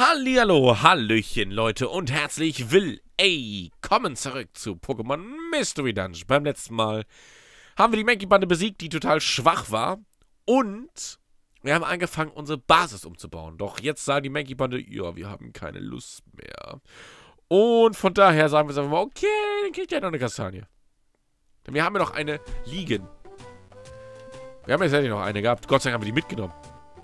Hallihallo, Hallöchen, Leute, und herzlich willkommen zurück zu Pokémon Mystery Dungeon. Beim letzten Mal haben wir die Mankey-Bande besiegt, die total schwach war. Und wir haben angefangen, unsere Basis umzubauen. Doch jetzt sagen die Mankey-Bande, ja, wir haben keine Lust mehr. Und von daher sagen wir einfach mal, okay, dann kriegt ihr noch eine Kastanie. Denn wir haben ja noch eine liegen. Wir haben jetzt ja noch eine gehabt. Gott sei Dank haben wir die mitgenommen.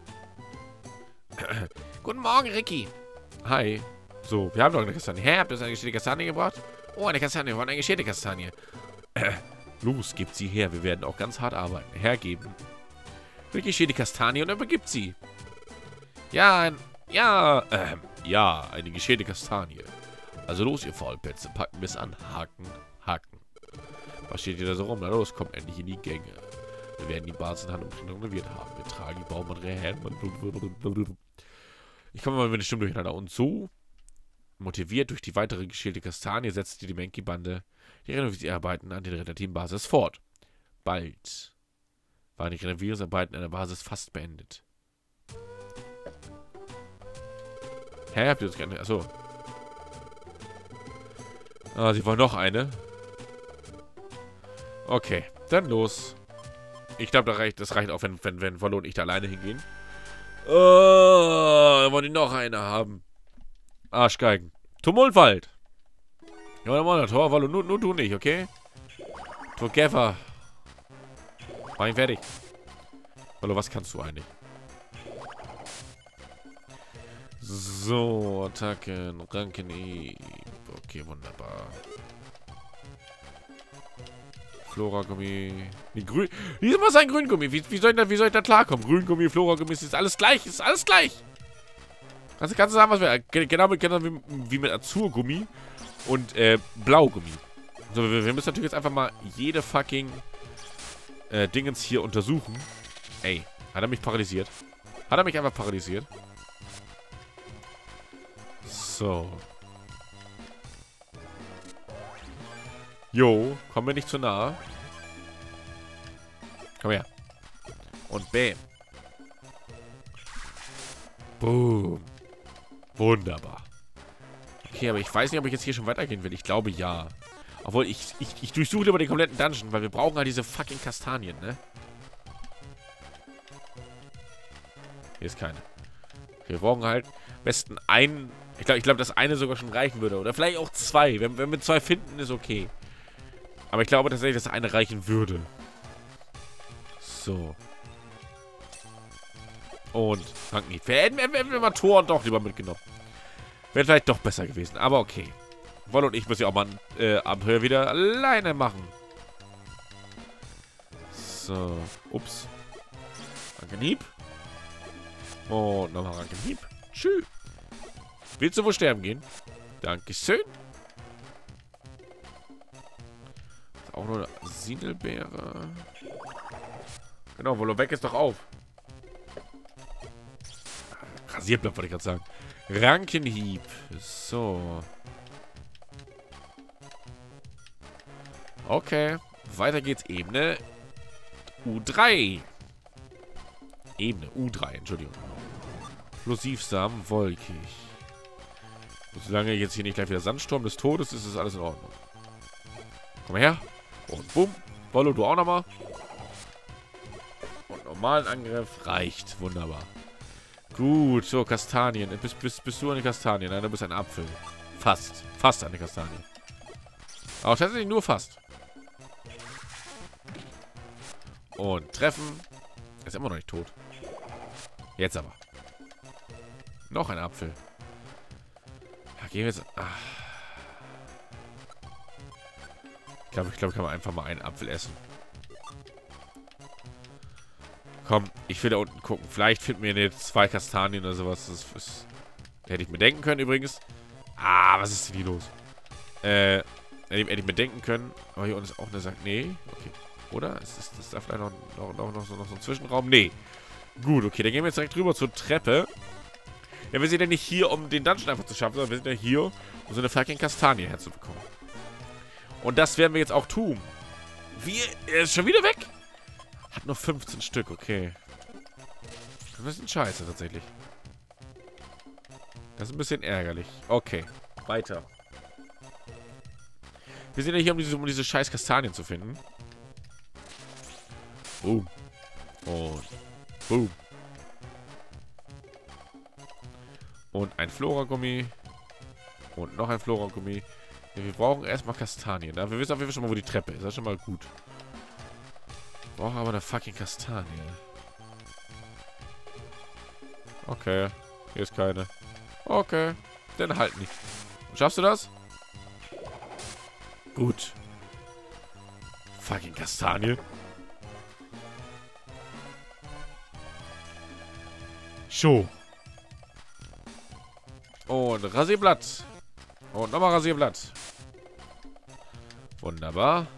Guten Morgen, Ricky. Hi. So, wir haben noch eine Kastanie. Hä, habt ihr eine geschälte Kastanie gebracht? Oh, eine Kastanie. Wir wollen eine geschälte Kastanie. Los, gebt sie her. Wir werden auch ganz hart arbeiten. Hergeben. Ricky schält die Kastanie und übergibt sie. Ja, eine geschälte Kastanie. Also los, ihr Faulpelze. Packen bis an. Haken, haken. Was steht ihr da so rum? Na los, kommt endlich in die Gänge. Wir werden die Basis in Hand und renoviert haben. Wir tragen die Baumaterialien. Ich komme mal mit der Stimme durcheinander. Und so, motiviert durch die weitere geschälte Kastanie, setzte die Mankey-Bande die Renovierungsarbeiten an den Retterteam-Basis fort. Bald waren die Renovierungsarbeiten an der Basis fast beendet. Hä, habt ihr das gerne? Achso. Ah, sie wollen noch eine. Okay, dann los. Ich glaube, das reicht auch, wenn Wollo und ich da alleine hingehen. Oh, wollen die noch eine haben. Arschgeigen. Tumultwald. Ja, dann mal Tor, Wollo, nur du nicht, okay? Together. Mach ihn fertig. Wollo, was kannst du eigentlich? So, Attacken, Ranken, okay, wunderbar. Flora-Gummi. Nee, grün. Diesmal ist ein Grüngummi. Wie soll ich da klarkommen? Grüngummi, Flora-Gummi, ist alles gleich. Ist alles gleich. Kannst du sagen, was wir. Genau wie mit Azurgummi und Blaugummi. So, wir müssen natürlich jetzt einfach mal jede fucking Dingens hier untersuchen. Ey, hat er mich paralysiert? Hat er mich einfach paralysiert? So. Jo, kommen wir nicht zu nahe. Komm her. Und bam. Boom. Wunderbar. Okay, aber ich weiß nicht, ob ich jetzt hier schon weitergehen will. Ich glaube, ja. Obwohl, ich durchsuche über den kompletten Dungeon, weil wir brauchen halt diese fucking Kastanien, ne? Hier ist keine. Wir brauchen halt am besten einen. Ich glaube, dass eine sogar schon reichen würde. Oder vielleicht auch zwei. Wenn wir zwei finden, ist okay. Aber ich glaube tatsächlich, dass eine reichen würde. So. Und Franken. Hätten wir mal Tor und doch lieber mitgenommen. Wäre vielleicht doch besser gewesen. Aber okay. Wollo und ich müssen ja auch mal ein Abenteuer wieder alleine machen. So. Ups. Rankenhieb. Und nochmal Rankenhieb. Tschüss. Willst du wohl sterben gehen? Dankeschön. Auch nur eine Sindelbeere. Genau, Wollo, weg ist doch auf. Rasierblatt wollte ich gerade sagen. Rankenhieb. So. Okay. Weiter geht's. Ebene U3. Ebene U3, Entschuldigung. Plosivsamen, wolkig. Und solange jetzt hier nicht gleich wieder Sandsturm des Todes ist, ist alles in Ordnung. Komm her. Und bumm. Wollo, du auch nochmal. Und normalen Angriff reicht. Wunderbar. Gut. So, Kastanien. Bist du eine Kastanie? Nein, du bist ein Apfel. Fast. Fast eine Kastanie. Aber tatsächlich nur fast. Und treffen. Ist immer noch nicht tot. Jetzt aber. Noch ein Apfel. Ja, gehen wir jetzt. Ach. Ich glaube, kann man einfach mal einen Apfel essen. Komm, ich will da unten gucken. Vielleicht finden wir jetzt 2 Kastanien oder sowas. Das hätte ich mir denken können übrigens. Ah, was ist denn hier los? Hätte ich mir denken können. Aber hier unten ist auch eine Sache. Nee, okay. Oder? Ist da vielleicht noch so ein Zwischenraum? Nee. Gut, okay. Dann gehen wir jetzt direkt rüber zur Treppe. Ja, wir sind ja nicht hier, um den Dungeon einfach zu schaffen, sondern wir sind ja hier, um so eine fucking Kastanie herzubekommen. Und das werden wir jetzt auch tun. Wie? Er ist schon wieder weg? Hat nur 15 Stück, okay. Das ist ein bisschen scheiße, tatsächlich. Das ist ein bisschen ärgerlich. Okay, weiter. Wir sind ja hier, um diese scheiß Kastanien zu finden. Boom. Und boom. Und ein Flora-Gummi. Und noch ein Flora-Gummi. Ja, wir brauchen erstmal Kastanien. Ne? Wir wissen auf jeden Fall schon mal, wo die Treppe ist. Das ist schon mal gut. Wir brauchen aber eine fucking Kastanie. Okay. Hier ist keine. Okay. Dann halt nicht. Schaffst du das? Gut. Fucking Kastanie. So. Und Rasierblatt. Und nochmal Rasierblatt. Wunderbar.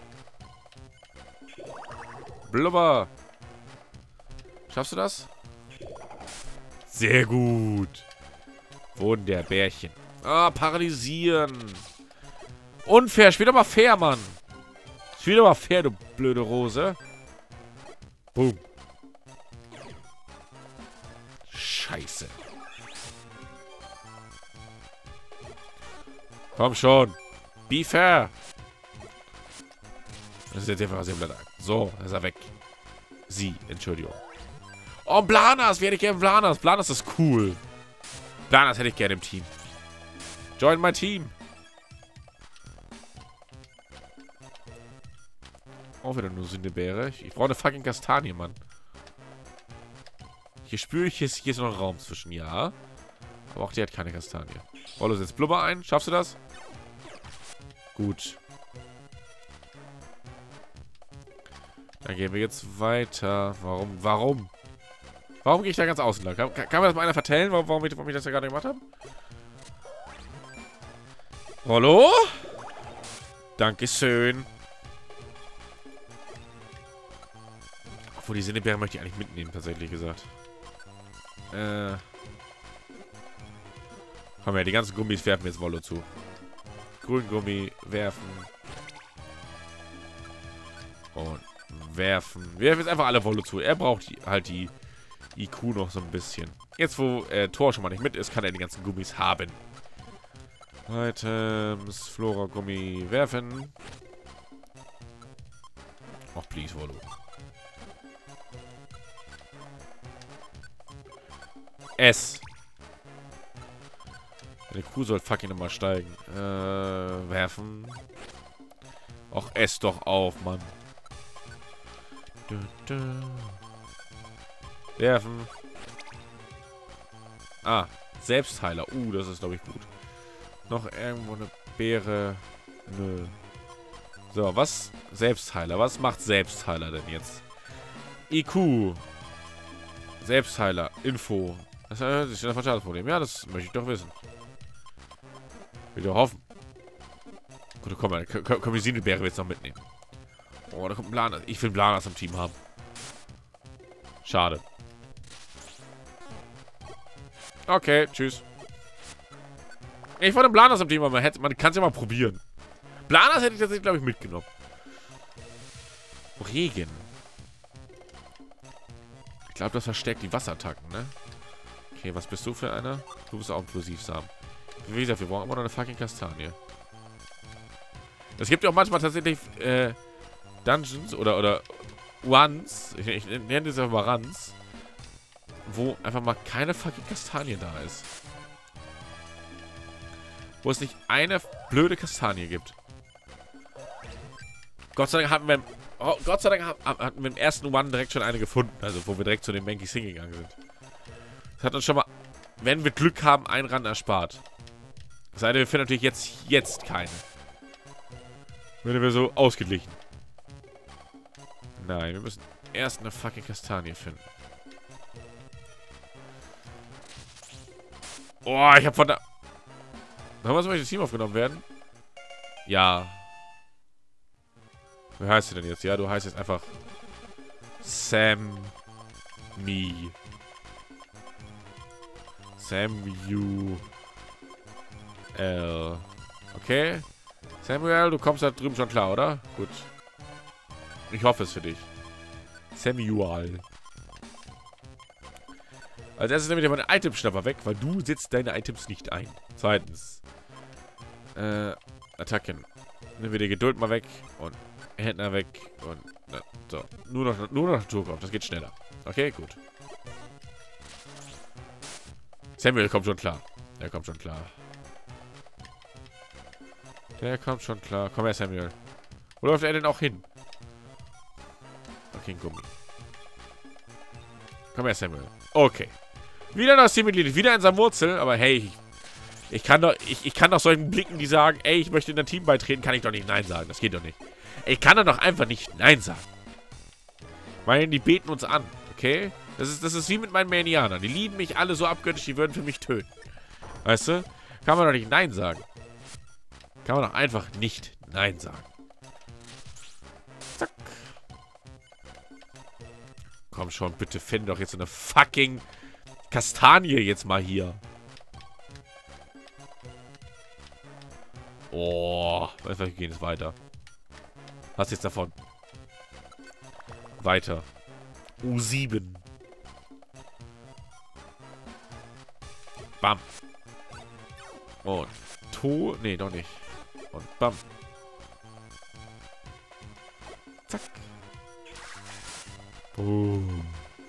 Blubber. Schaffst du das? Sehr gut. Wunderbärchen. Ah, paralysieren. Unfair. Spiel doch mal fair, Mann. Spiel doch mal fair, du blöde Rose. Boom. Scheiße. Komm schon. Be fair. Das ist jetzt einfach Rasierblatt ein. So, ist er weg. Sie, Entschuldigung. Oh, Blanas. Wie hätte ich gerne Blanas? Blanas ist cool. Blanas hätte ich gerne im Team. Join my team. Auch wieder nur Sündebeere. Ich brauche eine fucking Kastanie, Mann. Hier spüre ich, hier ist noch ein Raum zwischen. Ja. Aber auch die hat keine Kastanie. Rollo setzt Blubber ein. Schaffst du das? Gut. Dann gehen wir jetzt weiter. Warum? Warum gehe ich da ganz außen lang? Kann mir das mal einer vertellen, warum ich das ja gerade gemacht habe? Rollo? Dankeschön. Obwohl, die Sinnebeere möchte ich eigentlich mitnehmen, tatsächlich gesagt. Komm her, die ganzen Gummis werfen wir jetzt Wollo zu. Grüngummi werfen. Und werfen. Wir werfen jetzt einfach alle Wollo zu. Er braucht halt die IQ noch so ein bisschen. Jetzt, wo Thor schon mal nicht mit ist, kann er die ganzen Gummis haben. Items, Flora-Gummi werfen. Och, please, Wollo. S. Der Kuh soll fucking nochmal steigen. Werfen. Och, ess doch auf, Mann. Werfen. Ah, Selbstheiler. Das ist, glaube ich, gut. Noch irgendwo eine Beere. Nö. So, was? Selbstheiler. Was macht Selbstheiler denn jetzt? IQ. Selbstheiler. Info. Das ist ein Verstandesproblem. Ja, das möchte ich doch wissen. Wieder hoffen. Gut, komm, die Sindelbeere jetzt noch mitnehmen. Oh, da kommt ein Blanas. Ich will Blanas im Team haben. Schade. Okay, tschüss. Ich wollte Blanas im Team haben. Man kann es ja mal probieren. Blanas hätte ich tatsächlich, glaube ich, mitgenommen. Regen. Ich glaube, das verstärkt die Wasserattacken, ne? Okay, was bist du für einer? Du bist auch ein Plosivsamen. Wie gesagt, wir brauchen immer noch eine fucking Kastanie. Es gibt ja auch manchmal tatsächlich Dungeons oder Runs, ich nenne das einfach mal Runs, wo einfach mal keine fucking Kastanie da ist. Wo es nicht eine blöde Kastanie gibt. Gott sei Dank hatten wir im ersten One direkt schon eine gefunden, also wo wir direkt zu den Mankeys hingegangen sind. Das hat uns schon mal, wenn wir Glück haben, einen Rand erspart. Das heißt, wir finden natürlich jetzt keine. Wenn wir so ausgeglichen. Nein, wir müssen erst eine fucking Kastanie finden. Oh, ich hab von da... Sollen wir so das Team aufgenommen werden? Ja. Wie heißt du denn jetzt? Ja, du heißt jetzt einfach... Sam... Me. Samuel. Okay. Samuel, du kommst da drüben schon klar, oder? Gut. Ich hoffe es für dich. Samuel. Als erstes nehme ich dir meine Itemschnapper weg, weil du setzt deine Items nicht ein. Zweitens. Attacken. Nehmen wir die Geduld mal weg. Und Händler weg. Und so. Nur noch Naturkraft. Das geht schneller. Okay, gut. Samuel kommt schon klar. Der kommt schon klar. Der kommt schon klar. Komm her, Samuel. Wo läuft er denn auch hin? Okay, ein Gummi. Komm her, Samuel. Okay. Wieder das Teammitglied. Wieder ein Samurzel. Aber hey, ich kann doch solchen Blicken, die sagen, ey, ich möchte in ein Team beitreten, kann ich doch nicht Nein sagen. Das geht doch nicht. Ich kann doch einfach nicht Nein sagen. Weil die beten uns an, okay? Das ist wie mit meinen Manianern. Die lieben mich alle so abgöttisch, die würden für mich töten. Weißt du? Kann man doch nicht Nein sagen. Kann man doch einfach nicht Nein sagen. Zack. Komm schon, bitte finde doch jetzt so eine fucking Kastanie jetzt mal hier. Oh, wir gehen jetzt weiter. Was jetzt davon? Weiter. U7. Bam. Und nee, doch nicht. Und bam. Zack. Boom.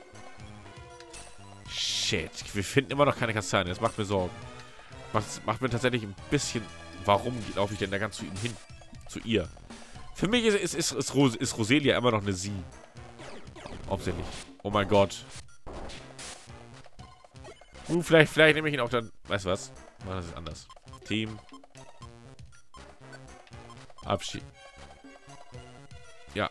Shit. Wir finden immer noch keine Kastanie. Das macht mir Sorgen. Macht mir tatsächlich ein bisschen... Warum laufe ich denn da ganz zu ihm hin? Zu ihr. Für mich ist Roselia immer noch eine Sie. Hauptsächlich. Oh mein Gott. Vielleicht nehme ich ihn auch dann... Weißt du was? Machen das ist anders. Team. Abschied. Ja.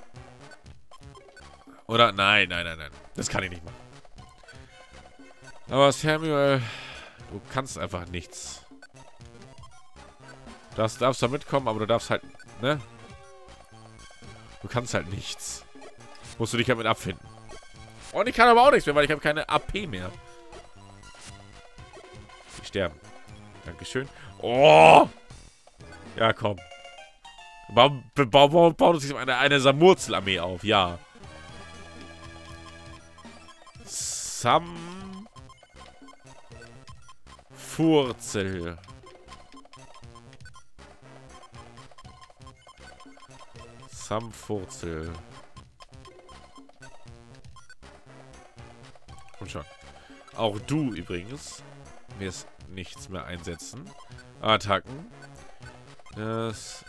Oder? Nein. Das kann ich nicht machen. Aber Samuel, du kannst einfach nichts. Du darfst da mitkommen, aber du darfst halt, ne? Du kannst halt nichts. Musst du dich damit abfinden. Und ich kann aber auch nichts mehr, weil ich habe keine AP mehr. Die sterben. Dankeschön. Oh! Ja, komm. Baut uns sich eine Samurzel-Armee auf, ja. Furzel. Furzel. Und schon. Auch du übrigens wirst nichts mehr einsetzen. Attacken. Das.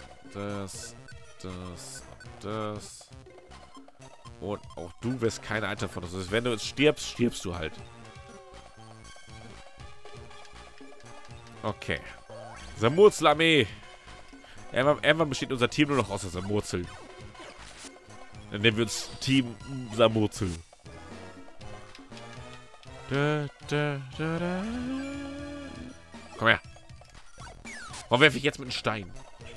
Und auch du wirst keine Item von uns. Also wenn du jetzt stirbst, stirbst du halt. Okay. Samurzel-Armee. Irgendwann besteht unser Team nur noch aus der Samurzel. Dann nennen wir uns Team Samurzel. Komm her. Warum werfe ich jetzt mit einem Stein?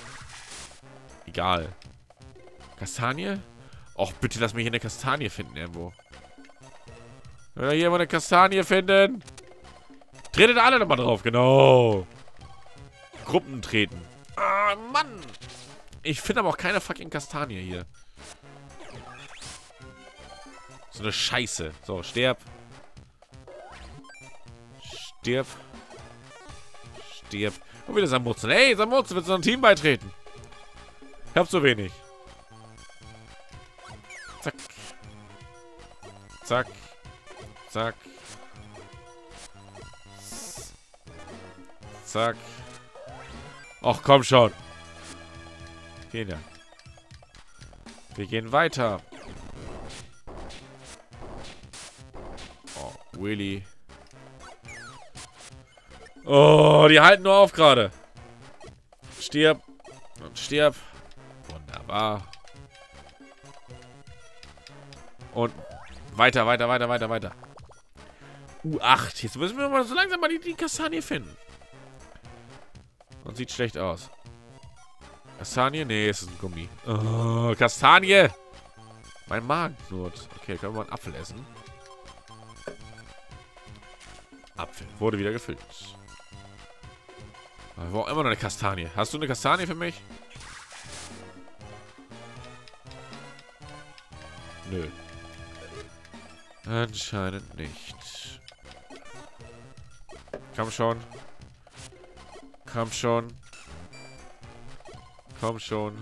Egal. Kastanie? Och, bitte lass mich hier eine Kastanie finden irgendwo. Oder hier mal eine Kastanie finden. Tretet alle nochmal drauf, genau. Gruppen treten. Ah, Mann. Ich finde aber auch keine fucking Kastanie hier. So eine Scheiße. So, sterb. Stirb. Stirb. Und wieder Samurzel. Hey, Samurzel, willst du noch ein Team beitreten? Ich hab so wenig. Zack. Zack. Zack. Zack. Ach, komm schon. Vielen Dank. Wir gehen weiter. Oh, Willy. Oh, die halten nur auf gerade. Stirb. Und stirb. Wunderbar. Und weiter. U8. Jetzt müssen wir mal so langsam mal die Kastanie finden. Und sieht schlecht aus. Kastanie? Nee, es ist ein Gummi. Oh, Kastanie! Mein Magen knurrt. Okay, können wir mal einen Apfel essen. Apfel. Wurde wieder gefüllt. Aber wo auch immer noch eine Kastanie. Hast du eine Kastanie für mich? Nö. Anscheinend nicht. Komm schon. Komm schon. Komm schon.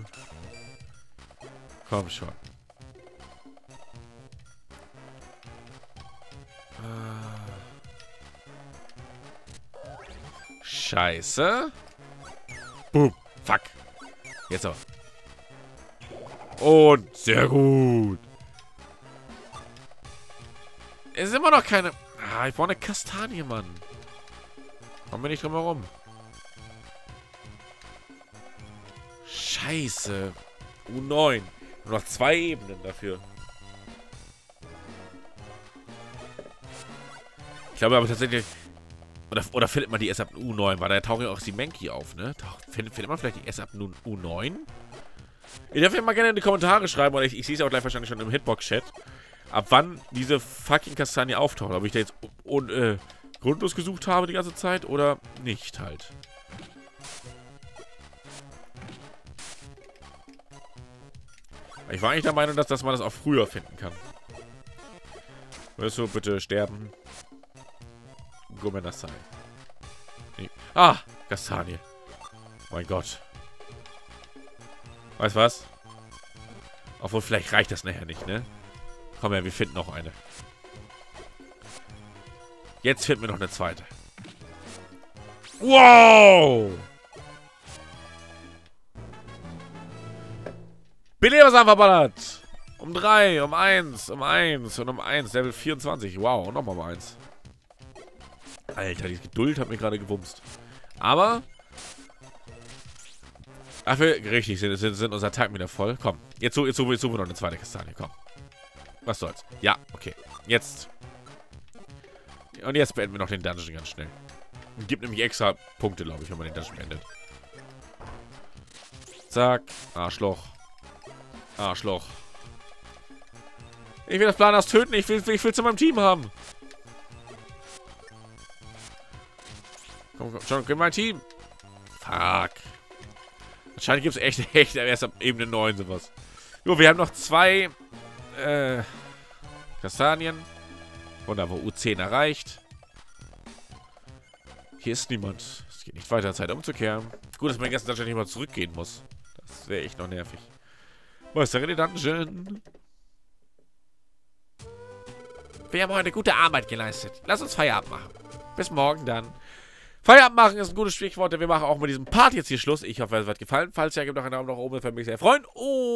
Komm schon. Scheiße. Boom. Fuck. Jetzt aber. Und sehr gut. Es ist immer noch keine... Ah, ich brauche eine Kastanie, Mann. Kommen wir nicht drum herum. Scheiße. U9. Nur noch 2 Ebenen dafür. Ich glaube aber tatsächlich... Oder findet man die erst ab U9? Weil da tauchen ja auch die Menki auf, ne? Findet man vielleicht die erst ab U9? Ihr dürft ja mal gerne in die Kommentare schreiben, oder ich sehe es auch gleich wahrscheinlich schon im Hitbox-Chat, ab wann diese fucking Kastanie auftaucht. Ob ich da jetzt grundlos gesucht habe die ganze Zeit oder nicht halt. Ich war eigentlich der Meinung, dass man das auch früher finden kann. Würdest du bitte sterben? Gomenasai. Nee. Ah, Kastanie. Mein Gott. Weißt du was? Obwohl, vielleicht reicht das nachher nicht, ne? Komm her, wir finden noch eine. Jetzt finden wir noch eine zweite. Wow! Beleber verballert! Um 3, um 1, um 1 und um 1. Level 24. Wow, und nochmal um 1. Alter, die Geduld hat mir gerade gewumst. Aber... Ach, richtig, sind unser Tag wieder voll. Komm, jetzt suchen wir noch eine zweite Kastanie. Komm. Was soll's. Ja, okay. Jetzt. Und jetzt beenden wir noch den Dungeon ganz schnell. Gibt nämlich extra Punkte, glaube ich, wenn man den Dungeon beendet. Zack. Arschloch. Arschloch. Ich will das Planhaus töten. Ich will zu meinem Team haben. Komm, schon, gib mein Team. Fuck. Anscheinend gibt es echt erst ab Ebene 9 sowas. Jo, wir haben noch 2 Kastanien. Wunderbar, U10 erreicht. Hier ist niemand. Es geht nicht weiter, Zeit umzukehren. Gut, dass man gestern Dungeon nicht mal zurückgehen muss. Das wäre echt noch nervig. Meistere die Dungeon. Wir haben heute gute Arbeit geleistet. Lass uns Feierabend machen. Bis morgen dann. Feierabend machen ist ein gutes Stichwort, denn wir machen auch mit diesem Part jetzt hier Schluss. Ich hoffe, es hat gefallen. Falls ja, gebt noch einen Daumen nach oben, das würde mich sehr freuen.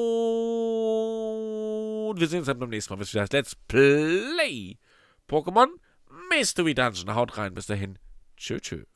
Und wir sehen uns dann beim nächsten Mal. Bis wieder das Let's Play Pokémon Mystery Dungeon. Haut rein, bis dahin. Tschö, tschö.